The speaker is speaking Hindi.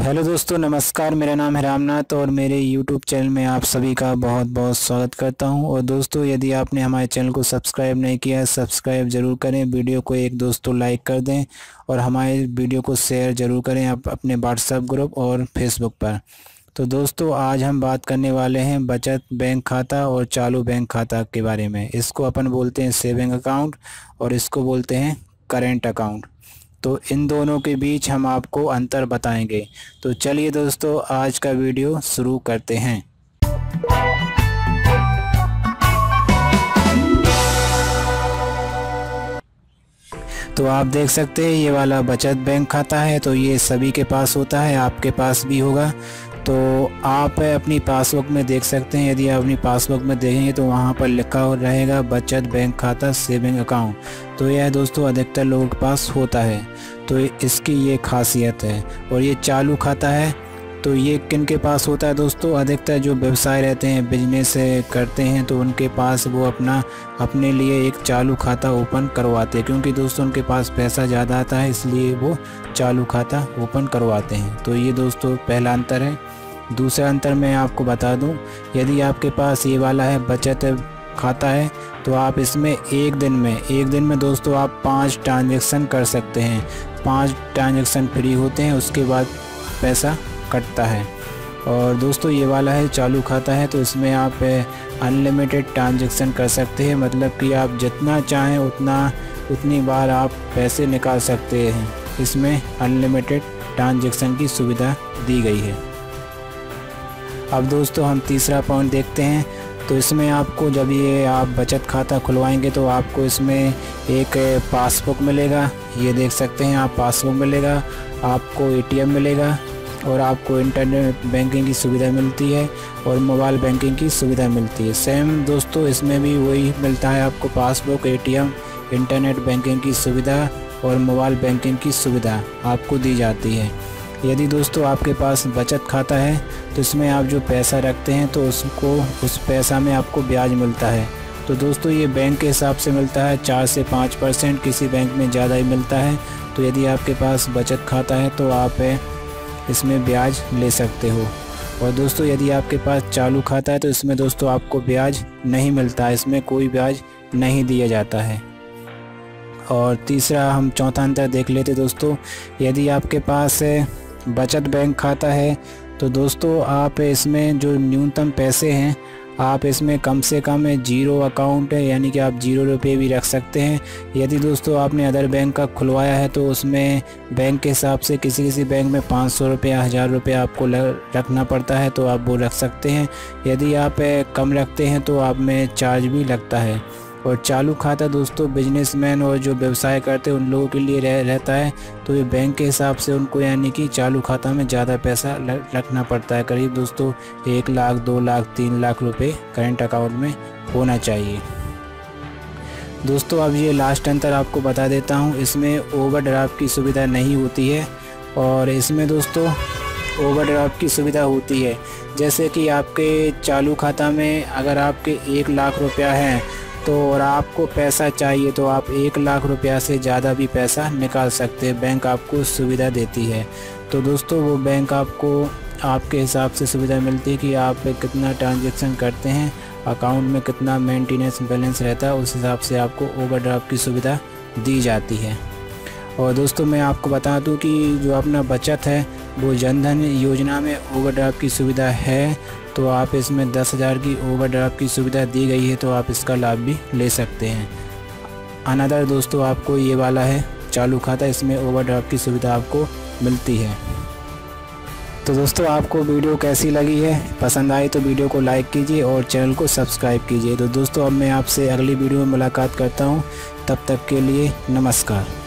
हेलो दोस्तों, नमस्कार। मेरा नाम है रामनाथ और मेरे YouTube चैनल में आप सभी का बहुत बहुत स्वागत करता हूं। और दोस्तों, यदि आपने हमारे चैनल को सब्सक्राइब नहीं किया है, सब्सक्राइब ज़रूर करें। वीडियो को एक दोस्तों लाइक कर दें और हमारे वीडियो को शेयर ज़रूर करें अपने व्हाट्सएप ग्रुप और फेसबुक पर। तो दोस्तों, आज हम बात करने वाले हैं बचत बैंक खाता और चालू बैंक खाता के बारे में। इसको अपन बोलते हैं सेविंग अकाउंट और इसको बोलते हैं करेंट अकाउंट। तो इन दोनों के बीच हम आपको अंतर बताएंगे। तो चलिए दोस्तों, आज का वीडियो शुरू करते हैं। तो आप देख सकते हैं ये वाला बचत बैंक खाता है। तो ये सभी के पास होता है, आपके पास भी होगा। तो आप अपनी पासबुक में देख सकते हैं। यदि आप अपनी पासबुक में देखेंगे तो वहाँ पर लिखा रहेगा बचत बैंक खाता सेविंग अकाउंट। तो यह दोस्तों अधिकतर लोगों के पास होता है। तो इसकी ये खासियत है। और ये चालू खाता है, तो ये किन के पास होता है दोस्तों? अधिकतर जो व्यवसाय रहते हैं, बिजनेस करते हैं, तो उनके पास वो अपने लिए एक चालू खाता ओपन करवाते हैं। क्योंकि दोस्तों उनके पास पैसा ज़्यादा आता है, इसलिए वो चालू खाता ओपन करवाते हैं। तो ये दोस्तों पहला अंतर है। दूसरा अंतर मैं आपको बता दूं, यदि आपके पास ये वाला है बचत खाता है, तो आप इसमें एक दिन में दोस्तों आप 5 ट्रांजैक्शन कर सकते हैं। 5 ट्रांजैक्शन फ्री होते हैं, उसके बाद पैसा कटता है। और दोस्तों ये वाला है चालू खाता है, तो इसमें आप अनलिमिटेड ट्रांजैक्शन कर सकते हैं। मतलब कि आप जितना चाहें उतनी बार आप पैसे निकाल सकते हैं। इसमें अनलिमिटेड ट्रांजैक्शन की सुविधा दी गई है। अब दोस्तों हम तीसरा पॉइंट देखते हैं। तो इसमें आपको जब ये आप बचत खाता खुलवाएंगे तो आपको इसमें एक पासबुक मिलेगा। ये देख सकते हैं आप, पासबुक मिलेगा, आपको ATM मिलेगा और आपको इंटरनेट बैंकिंग की सुविधा मिलती है और मोबाइल बैंकिंग की सुविधा मिलती है। सेम दोस्तों इसमें भी वही मिलता है आपको, पासबुक, ATM, इंटरनेट बैंकिंग की सुविधा और मोबाइल बैंकिंग की सुविधा आपको दी जाती है। यदि दोस्तों आपके पास बचत खाता है तो इसमें आप जो पैसा रखते हैं तो उस पैसा में आपको ब्याज मिलता है। तो दोस्तों ये बैंक के हिसाब से मिलता है 4 से 5%, किसी बैंक में ज़्यादा ही मिलता है। तो यदि आपके पास बचत खाता है तो आप इसमें ब्याज ले सकते हो। और दोस्तों यदि आपके पास चालू खाता है तो इसमें दोस्तों आपको ब्याज नहीं मिलता है, इसमें कोई ब्याज नहीं दिया जाता है। और तीसरा हम चौथा अंतर देख लेते दोस्तों। यदि आपके पास बचत बैंक खाता है तो दोस्तों आप इसमें जो न्यूनतम पैसे हैं, आप इसमें कम से कम 0 अकाउंट है, यानी कि आप 0 रुपये भी रख सकते हैं। यदि दोस्तों आपने अदर बैंक का खुलवाया है तो उसमें बैंक के हिसाब से किसी बैंक में 500 रुपये, 1000 रुपये आपको रखना पड़ता है, तो आप वो रख सकते हैं। यदि आप कम रखते हैं तो आप में चार्ज भी लगता है। और चालू खाता दोस्तों बिजनेसमैन और जो व्यवसाय करते हैं उन लोगों के लिए रहता है। तो ये बैंक के हिसाब से उनको, यानी कि चालू खाता में ज़्यादा पैसा रखना पड़ता है। करीब दोस्तों 1 लाख, 2 लाख, 3 लाख रुपए करेंट अकाउंट में होना चाहिए। दोस्तों अब ये लास्ट अंतर आपको बता देता हूँ। इसमें ओवरड्राफ्ट की सुविधा नहीं होती है और इसमें दोस्तों ओवरड्राफ्ट की सुविधा होती है। जैसे कि आपके चालू खाता में अगर आपके 1 लाख रुपया है तो और आपको पैसा चाहिए तो आप 1 लाख रुपया से ज़्यादा भी पैसा निकाल सकते हैं। बैंक आपको सुविधा देती है। तो दोस्तों वो बैंक आपको आपके हिसाब से सुविधा मिलती है कि आप कितना ट्रांजैक्शन करते हैं, अकाउंट में कितना मेंटेनेंस बैलेंस रहता है, उस हिसाब से आपको ओवरड्राफ्ट की सुविधा दी जाती है। और दोस्तों मैं आपको बता दूं कि जो अपना बचत है वो जनधन योजना में ओवरड्राफ्ट की सुविधा है। तो आप इसमें 10,000 की ओवरड्राफ्ट की सुविधा दी गई है, तो आप इसका लाभ भी ले सकते हैं। अनदर दोस्तों आपको ये वाला है चालू खाता, इसमें ओवरड्राफ्ट की सुविधा आपको मिलती है। तो दोस्तों आपको वीडियो कैसी लगी है? पसंद आई तो वीडियो को लाइक कीजिए और चैनल को सब्सक्राइब कीजिए। तो दोस्तों अब मैं आपसे अगली वीडियो में मुलाकात करता हूँ। तब तक के लिए नमस्कार।